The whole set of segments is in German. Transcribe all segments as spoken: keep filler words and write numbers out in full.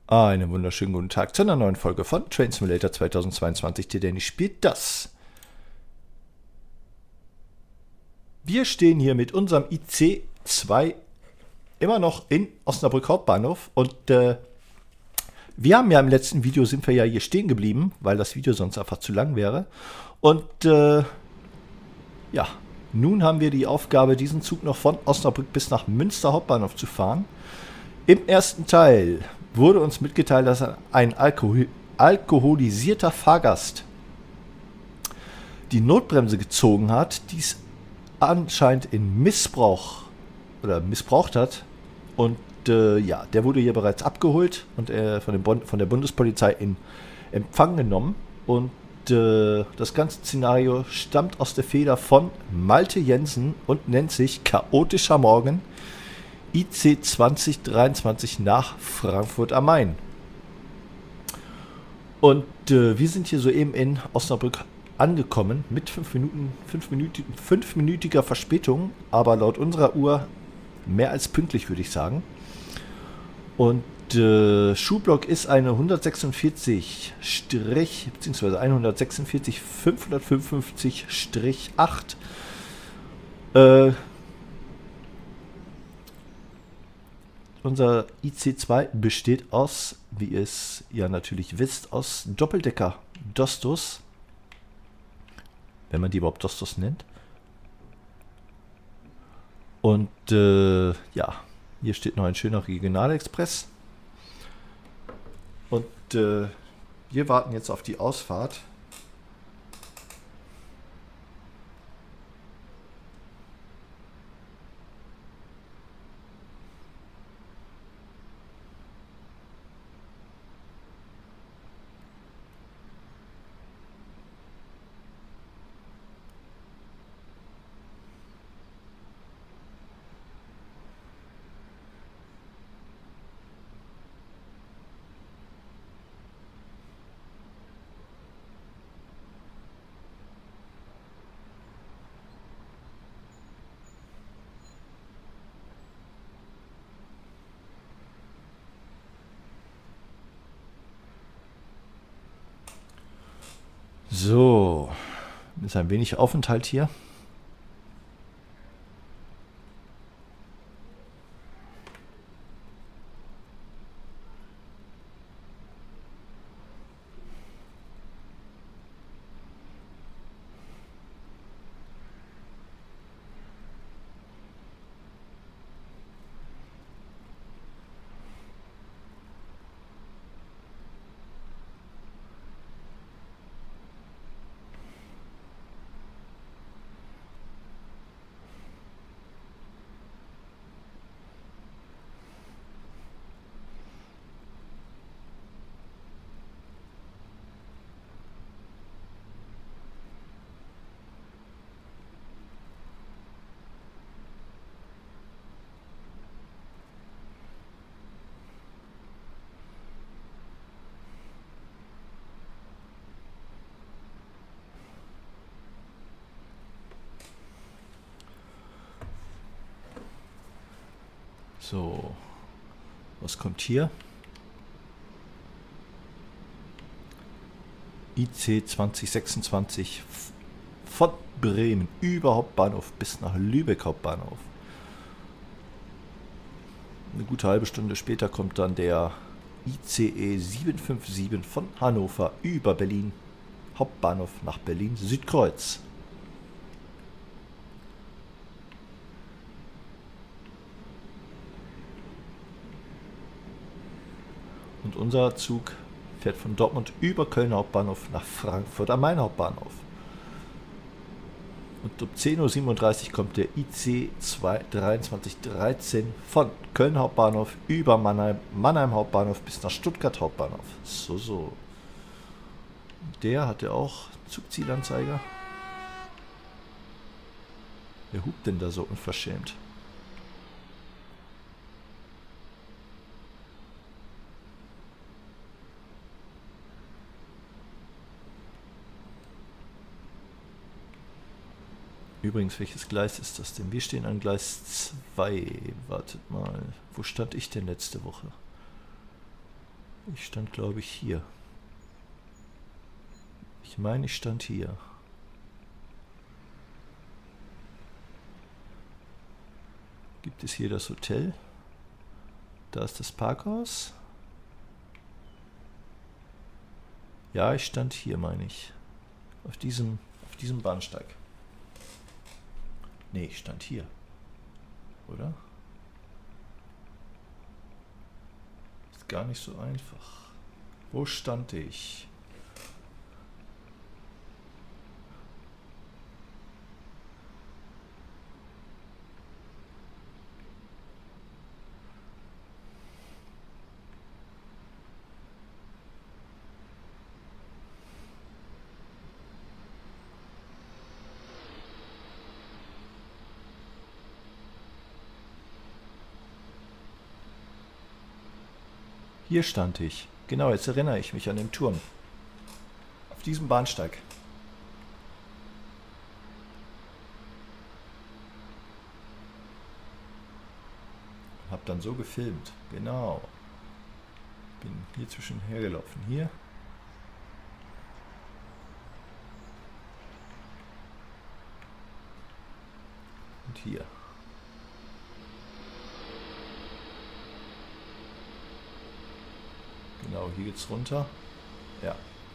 Einen wunderschönen guten Tag zu einer neuen Folge von Train Simulator zweitausendzweiundzwanzig. Der Danny spielt das. Wir stehen hier mit unserem I C zwei immer noch in Osnabrück Hauptbahnhof und äh, wir haben ja im letzten Video sind wir ja hier stehen geblieben, weil das Video sonst einfach zu lang wäre. Und äh, ja, nun haben wir die Aufgabe, diesen Zug noch von Osnabrück bis nach Münster Hauptbahnhof zu fahren. Im ersten Teil wurde uns mitgeteilt, dass ein Alkohol alkoholisierter Fahrgast die Notbremse gezogen hat, dies anscheinend in Missbrauch oder missbraucht hat. Und äh, ja, der wurde hier bereits abgeholt und äh, von, dem Bon von der Bundespolizei in Empfang genommen. Und äh, das ganze Szenario stammt aus der Feder von Malte Jensen und nennt sich Chaotischer Morgen I C zwanzig dreiundzwanzig nach Frankfurt am Main. Und äh, wir sind hier soeben in Osnabrück angekommen mit fünf Minuten, fünf Minuten, fünfminütiger Verspätung, aber laut unserer Uhr mehr als pünktlich, würde ich sagen. Und äh, Schuhblock ist eine hundertsechsundvierzig bzw. hundertsechsundvierzig fünfhundertfünfundfünfzig acht. Äh, Unser I C zwei besteht aus, wie ihr es ja natürlich wisst, aus Doppeldecker Dostos. Wenn man die überhaupt Dostos nennt. Und äh, ja, hier steht noch ein schöner Regionalexpress. Und äh, wir warten jetzt auf die Ausfahrt. So, ist ein wenig Aufenthalt hier. So, was kommt hier? I C zwanzig sechsundzwanzig von Bremen über Hauptbahnhof bis nach Lübeck Hauptbahnhof. Eine gute halbe Stunde später kommt dann der I C E sieben fünf sieben von Hannover über Berlin Hauptbahnhof nach Berlin Südkreuz. Und unser Zug fährt von Dortmund über Köln Hauptbahnhof nach Frankfurt am Main Hauptbahnhof. Und um zehn Uhr siebenunddreißig kommt der I C zwei dreiundzwanzig dreizehn von Köln Hauptbahnhof über Mannheim, Mannheim Hauptbahnhof bis nach Stuttgart Hauptbahnhof. So, so. Der hatte auch Zugzielanzeiger. Wer hupt denn da so unverschämt? Übrigens, welches Gleis ist das denn? Wir stehen an Gleis zwei. Wartet mal. Wo stand ich denn letzte Woche? Ich stand, glaube ich, hier. Ich meine, ich stand hier. Gibt es hier das Hotel? Da ist das Parkhaus. Ja, ich stand hier, meine ich. Auf diesem, auf diesem Bahnsteig. Nee, ich stand hier. Oder? Ist gar nicht so einfach. Wo stand ich? Hier stand ich. Genau, jetzt erinnere ich mich an den Turm. Auf diesem Bahnsteig. Hab dann so gefilmt. Genau. Bin hier zwischen hergelaufen. Hier. Und hier. Genau, hier geht's runter. Ja.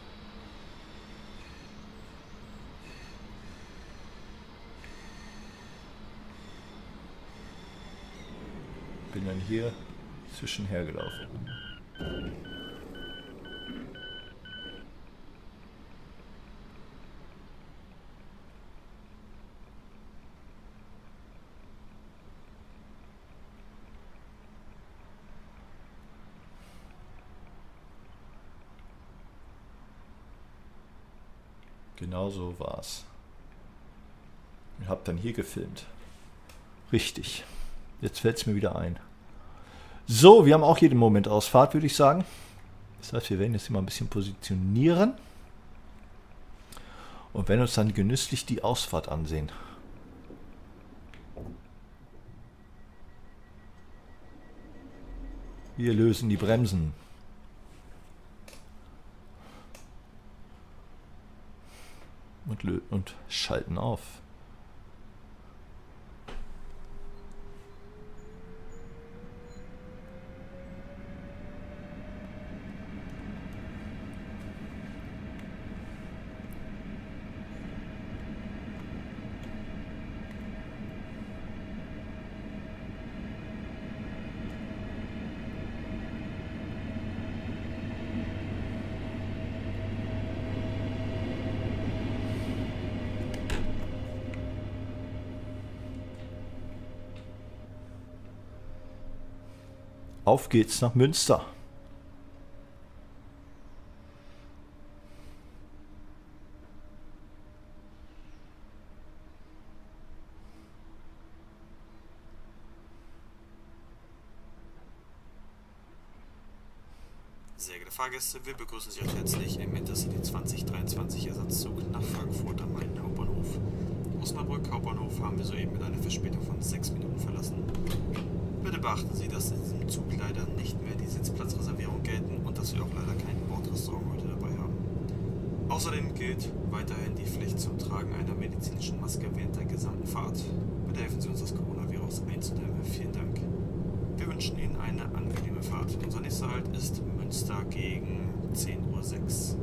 Bin dann hier zwischenher gelaufen. Genau so war's. Ich habe dann hier gefilmt. Richtig. Jetzt fällt es mir wieder ein. So, wir haben auch jeden Moment Ausfahrt, würde ich sagen. Das heißt, wir werden jetzt immer ein bisschen positionieren. Und werden uns dann genüsslich die Ausfahrt ansehen. Wir lösen die Bremsen. Und, lö und schalten auf. Auf geht's nach Münster. Sehr geehrte Fahrgäste, wir begrüßen Sie recht herzlich im Intercity zwanzig dreiundzwanzig Ersatzzug nach Frankfurt am Main Hauptbahnhof. Osnabrück Hauptbahnhof haben wir soeben mit einer Verspätung von sechs Minuten verlassen. Bitte beachten Sie, dass in diesem Zug leider nicht mehr die Sitzplatzreservierung gelten und dass wir auch leider kein Bordrestaurant heute dabei haben. Außerdem gilt weiterhin die Pflicht zum Tragen einer medizinischen Maske während der gesamten Fahrt. Bitte helfen Sie uns, das Coronavirus einzudämmen. Vielen Dank. Wir wünschen Ihnen eine angenehme Fahrt. Unser nächster Halt ist Münster gegen zehn Uhr sechs.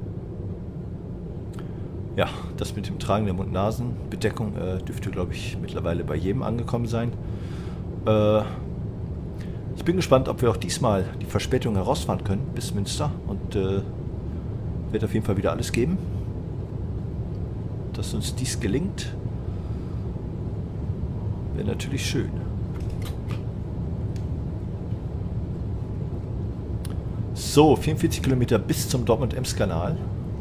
Ja, das mit dem Tragen der Mund-Nasen-Bedeckung äh, dürfte, glaube ich, mittlerweile bei jedem angekommen sein. Äh, ich bin gespannt, ob wir auch diesmal die Verspätung herausfahren können bis Münster und äh, wird auf jeden Fall wieder alles geben, dass uns dies gelingt. Wäre natürlich schön. So, vierundvierzig Kilometer bis zum Dortmund-Ems-Kanal.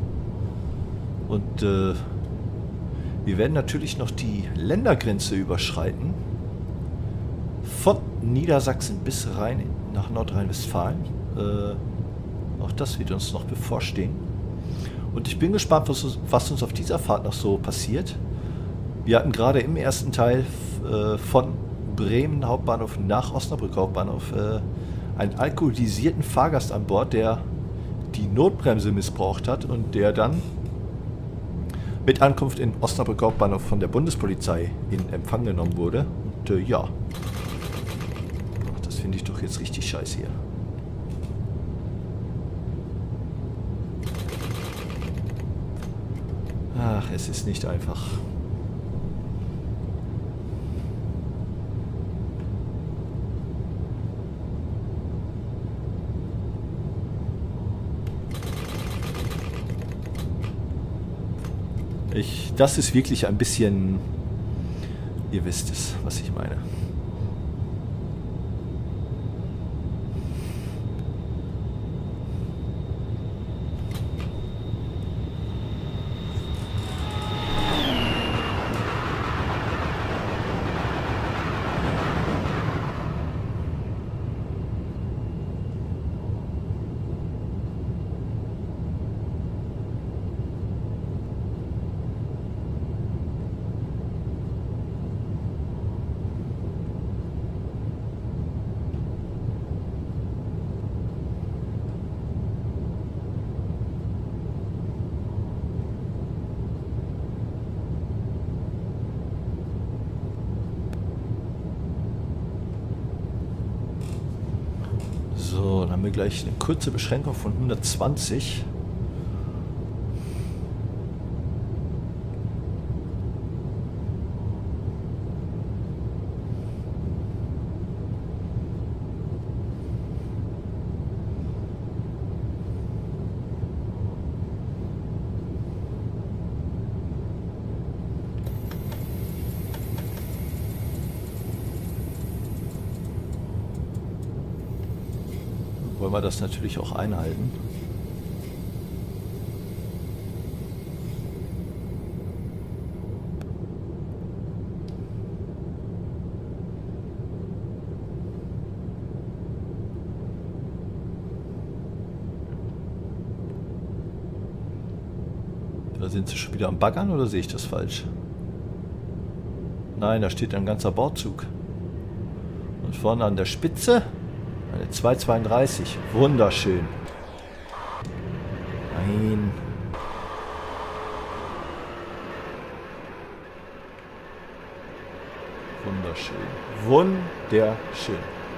Und äh, wir werden natürlich noch die Ländergrenze überschreiten. Von Niedersachsen bis rein nach Nordrhein-Westfalen. Äh, auch das wird uns noch bevorstehen. Und ich bin gespannt, was, was uns auf dieser Fahrt noch so passiert. Wir hatten gerade im ersten Teil äh, von Bremen Hauptbahnhof nach Osnabrück Hauptbahnhof äh, einen alkoholisierten Fahrgast an Bord, der die Notbremse missbraucht hat und der dann mit Ankunft in Osnabrück Hauptbahnhof von der Bundespolizei in Empfang genommen wurde. Und äh, ja, Ach, das finde ich doch jetzt richtig scheiße hier. Ach, es ist nicht einfach. Ich, das ist wirklich ein bisschen, ihr wisst es, was ich meine. So, dann haben wir gleich eine kurze Beschränkung von hundertzwanzig. Wollen wir das natürlich auch einhalten. Da sind sie schon wieder am Baggern oder sehe ich das falsch? Nein, da steht ein ganzer Bauzug. Und vorne an der Spitze eine zwei zweiunddreißig. Wunderschön. Nein. Wunderschön. Wunderschön.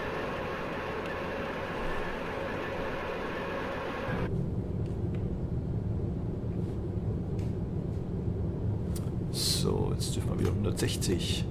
So, jetzt dürfen wir wieder hundertsechzig.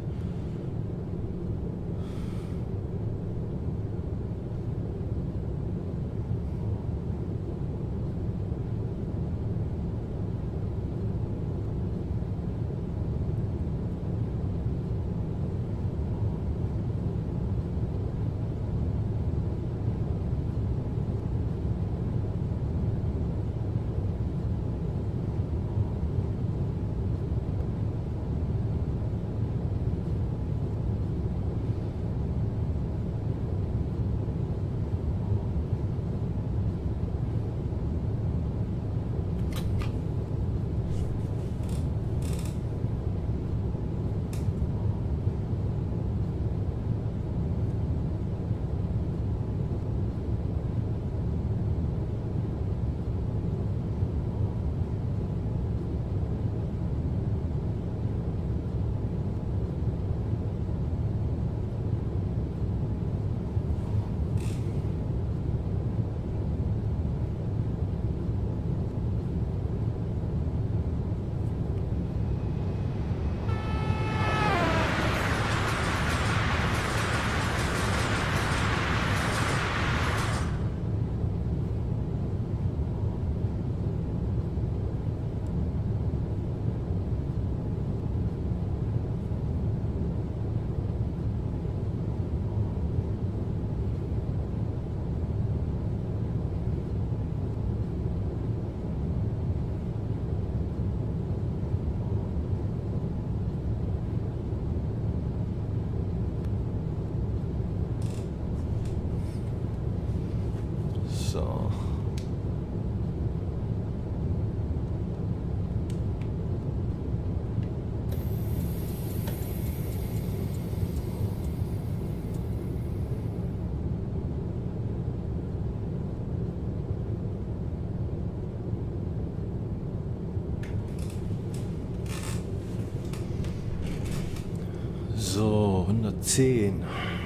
zehn.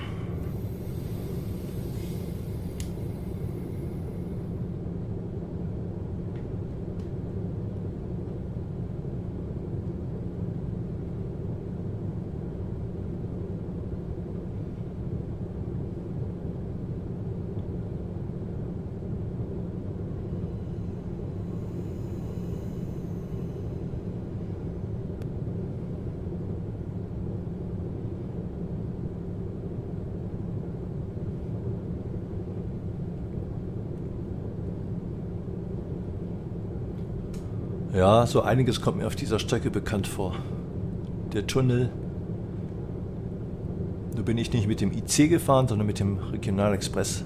Ja, so einiges kommt mir auf dieser Strecke bekannt vor. Der Tunnel. Nur bin ich nicht mit dem I C gefahren, sondern mit dem Regionalexpress.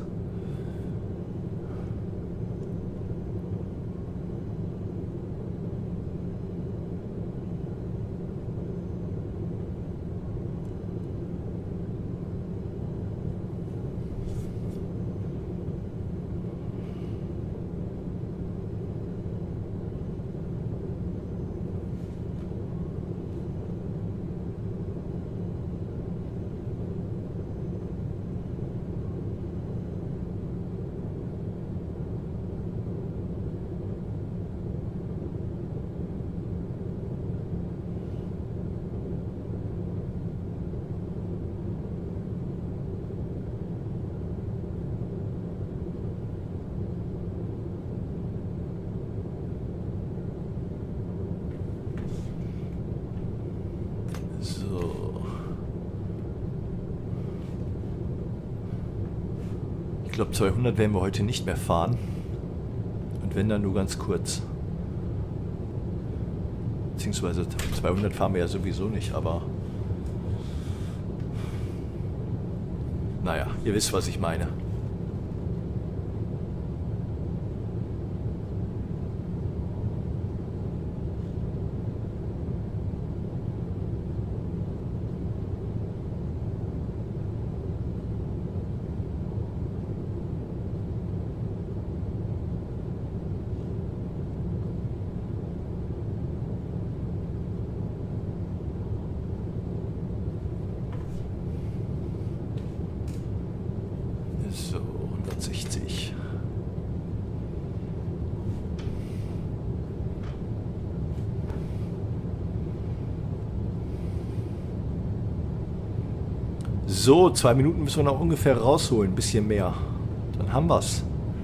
Ich glaube, zweihundert werden wir heute nicht mehr fahren. Und wenn, dann nur ganz kurz. Beziehungsweise zweihundert fahren wir ja sowieso nicht, aber... Naja, ihr wisst, was ich meine. So, hundertsechzig. So, zwei Minuten müssen wir noch ungefähr rausholen, ein bisschen mehr. Dann haben wir's.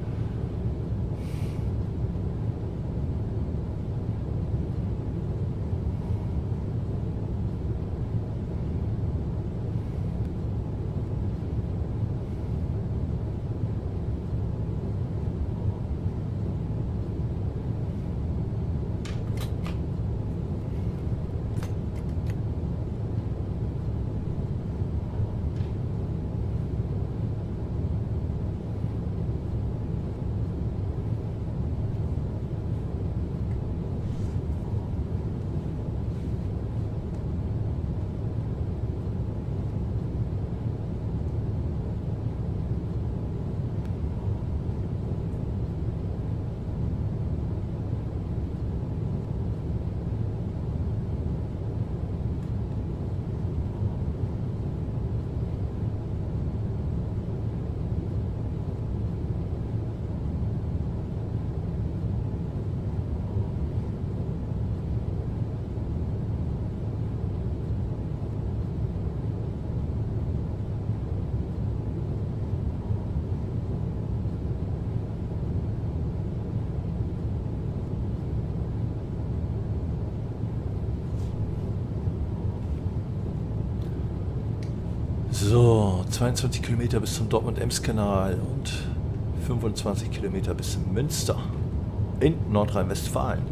So, zweiundzwanzig Kilometer bis zum Dortmund-Ems-Kanal und fünfundzwanzig Kilometer bis Münster in Nordrhein-Westfalen.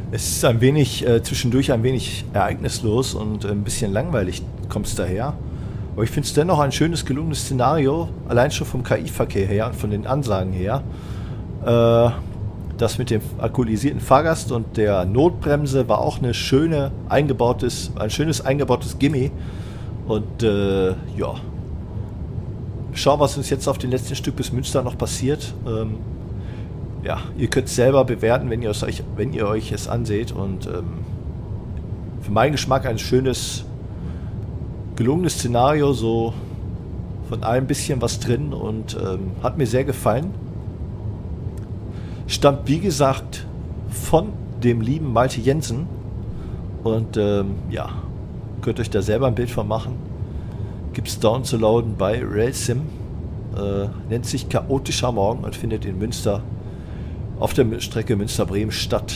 Es ist ein wenig, äh, zwischendurch ein wenig ereignislos und ein bisschen langweilig kommt es daher. Aber ich finde es dennoch ein schönes, gelungenes Szenario, allein schon vom K I-Verkehr her und von den Ansagen her. Äh, das mit dem alkoholisierten Fahrgast und der Notbremse war auch eine schöne eingebautes, ein schönes eingebautes Gimme. Und äh, ja, schauen, was uns jetzt auf dem letzten Stück bis Münster noch passiert. Ähm, ja, ihr könnt es selber bewerten, wenn ihr, es euch, wenn ihr euch es anseht. Und ähm, für meinen Geschmack ein schönes, gelungenes Szenario, so von allem bisschen was drin und ähm, hat mir sehr gefallen. Stammt, wie gesagt, von dem lieben Malte Jensen. Und ähm, ja, könnt euch da selber ein Bild von machen. Gibt es downzuladen bei Railsim. Äh, nennt sich Chaotischer Morgen und findet in Münster auf der Strecke Münster-Bremen statt.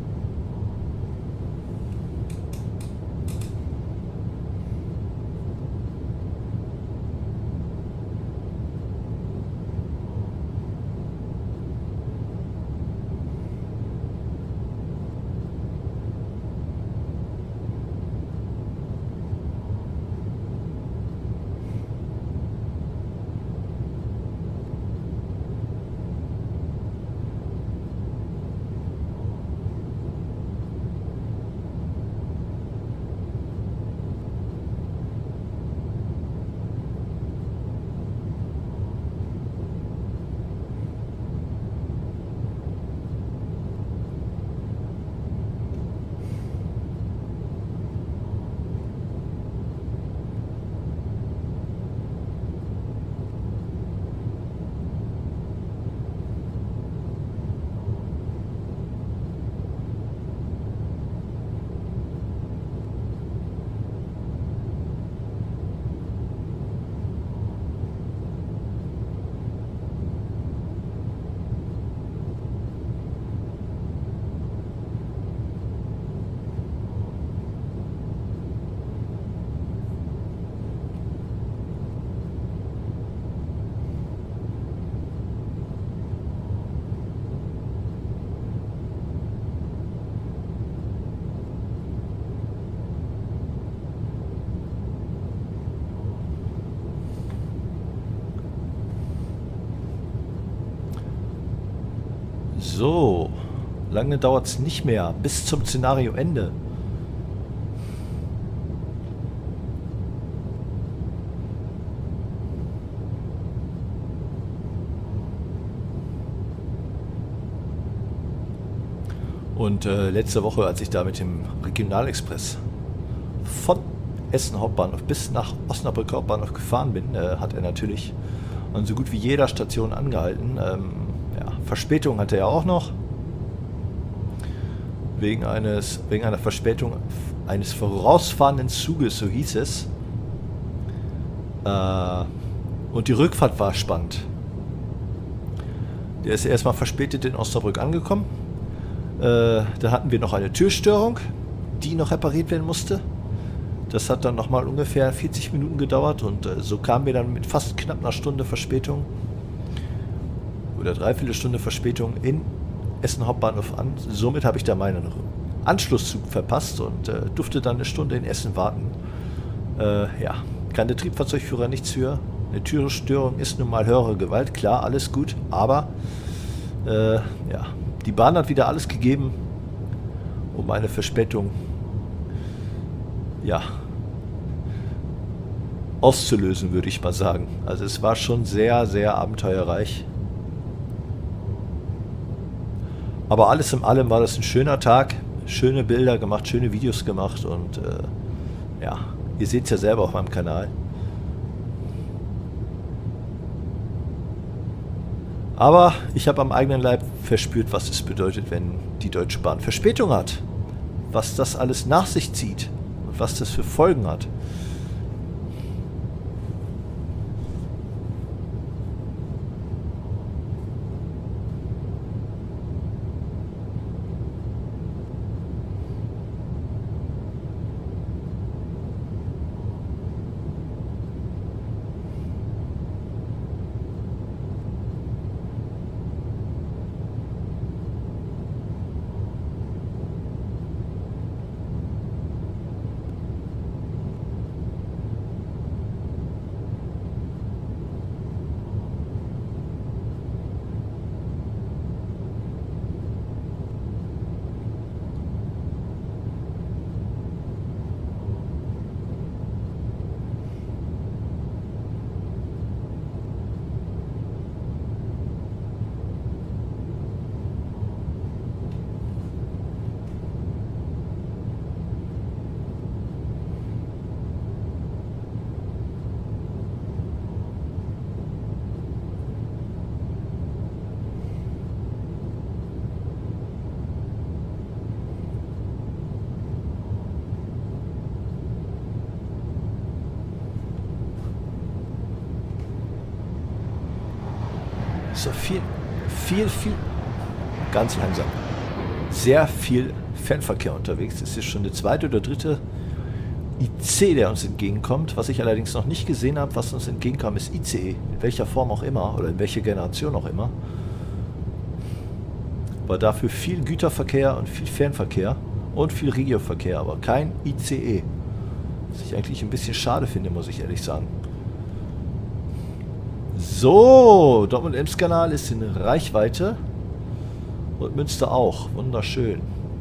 So, lange dauert es nicht mehr, bis zum Szenarioende. Und äh, letzte Woche, als ich da mit dem Regionalexpress von Essen Hauptbahnhof bis nach Osnabrück Hauptbahnhof gefahren bin, äh, hat er natürlich an so gut wie jeder Station angehalten. Ähm, ja, Verspätung hatte er auch noch. Wegen eines, wegen einer Verspätung eines vorausfahrenden Zuges, so hieß es. Äh, und die Rückfahrt war spannend. Der ist erstmal verspätet in Osnabrück angekommen. Äh, da hatten wir noch eine Türstörung, die noch repariert werden musste. Das hat dann nochmal ungefähr vierzig Minuten gedauert und äh, so kamen wir dann mit fast knapp einer Stunde Verspätung oder dreiviertel Stunde Verspätung in Essen Hauptbahnhof an. Somit habe ich da meinen Anschlusszug verpasst und äh, durfte dann eine Stunde in Essen warten. Äh, ja, kann der Triebfahrzeugführer nichts für. Eine Türstörung ist nun mal höhere Gewalt, klar, alles gut, aber äh, ja, die Bahn hat wieder alles gegeben, um eine Verspätung ja, auszulösen, würde ich mal sagen. Also es war schon sehr, sehr abenteuerreich. Aber alles in allem war das ein schöner Tag. Schöne Bilder gemacht, schöne Videos gemacht und äh, ja, ihr seht es ja selber auf meinem Kanal. Aber ich habe am eigenen Leib verspürt, was es bedeutet, wenn die Deutsche Bahn Verspätung hat. Was das alles nach sich zieht und was das für Folgen hat. ist doch viel, viel, viel, ganz langsam, sehr viel Fernverkehr unterwegs. Das ist schon der zweite oder dritte I C, der uns entgegenkommt. Was ich allerdings noch nicht gesehen habe, was uns entgegenkam, ist I C E. In welcher Form auch immer oder in welcher Generation auch immer. Aber dafür viel Güterverkehr und viel Fernverkehr und viel Regioverkehr, aber kein I C E. Was ich eigentlich ein bisschen schade finde, muss ich ehrlich sagen. So, Dortmund-Ems-Kanal ist in Reichweite und Münster auch. Wunderschön.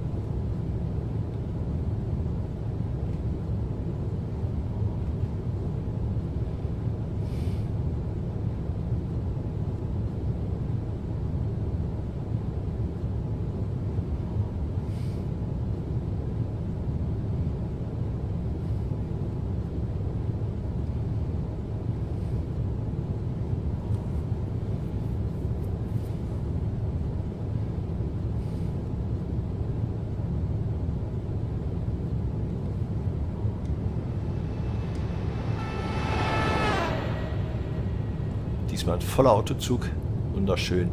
Diesmal ein voller Autozug. Wunderschön.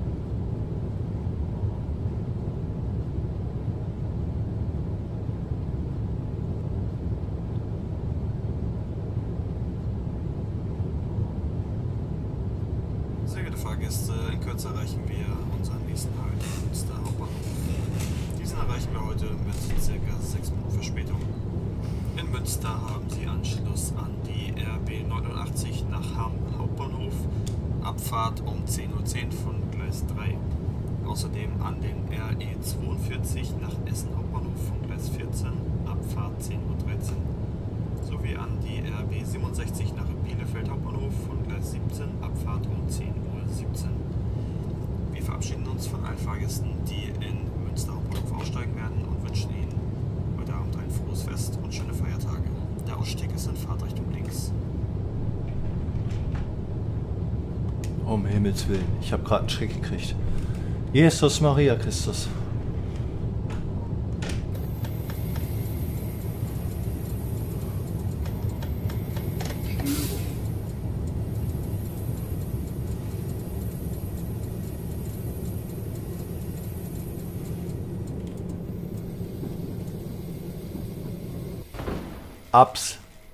Sehr geehrte Fahrgäste, in Kürze erreichen wir unseren nächsten Halt, Münster Hauptbahnhof. Diesen erreichen wir heute mit ca. sechs Minuten Verspätung. In Münster haben Sie Anschluss an die R B neunundachtzig nach Hamm Hauptbahnhof, Abfahrt um zehn Uhr zehn von Gleis drei. Außerdem an den R E zweiundvierzig nach Essen Hauptbahnhof von Gleis vierzehn, Abfahrt zehn Uhr dreizehn. Sowie an die R B siebenundsechzig nach Bielefeld Hauptbahnhof von Gleis siebzehn, Abfahrt um zehn Uhr siebzehn. Wir verabschieden uns von allen Fahrgästen, die in Münster Hauptbahnhof aussteigen werden und wünschen Ihnen heute Abend ein frohes Fest und schöne Feiertage. Der Ausstieg ist in Fahrtrichtung links. Um Himmels Willen, ich habe gerade einen Schreck gekriegt. Jesus Maria Christus. Abs.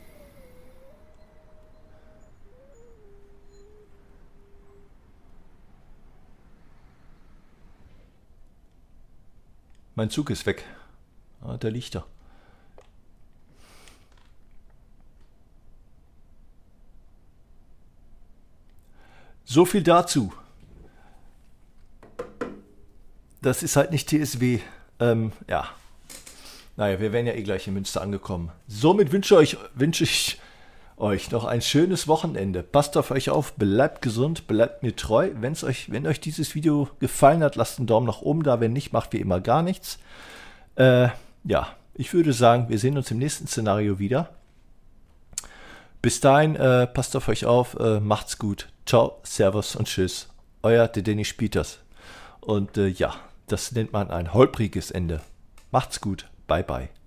Mein Zug ist weg. Ah, der liegt da. So viel dazu. Das ist halt nicht T S W. Ähm, ja. Naja, wir wären ja eh gleich in Münster angekommen. Somit wünsche, euch, wünsche ich euch noch ein schönes Wochenende. Passt auf euch auf, bleibt gesund, bleibt mir treu. Wenn's euch, wenn euch dieses Video gefallen hat, lasst einen Daumen nach oben da. Wenn nicht, macht wie immer gar nichts. Äh, ja, ich würde sagen, wir sehen uns im nächsten Szenario wieder. Bis dahin, äh, passt auf euch auf, äh, macht's gut. Ciao, Servus und Tschüss. Euer der Dennis Pieters. Und äh, ja, das nennt man ein holpriges Ende. Macht's gut. Bye, bye.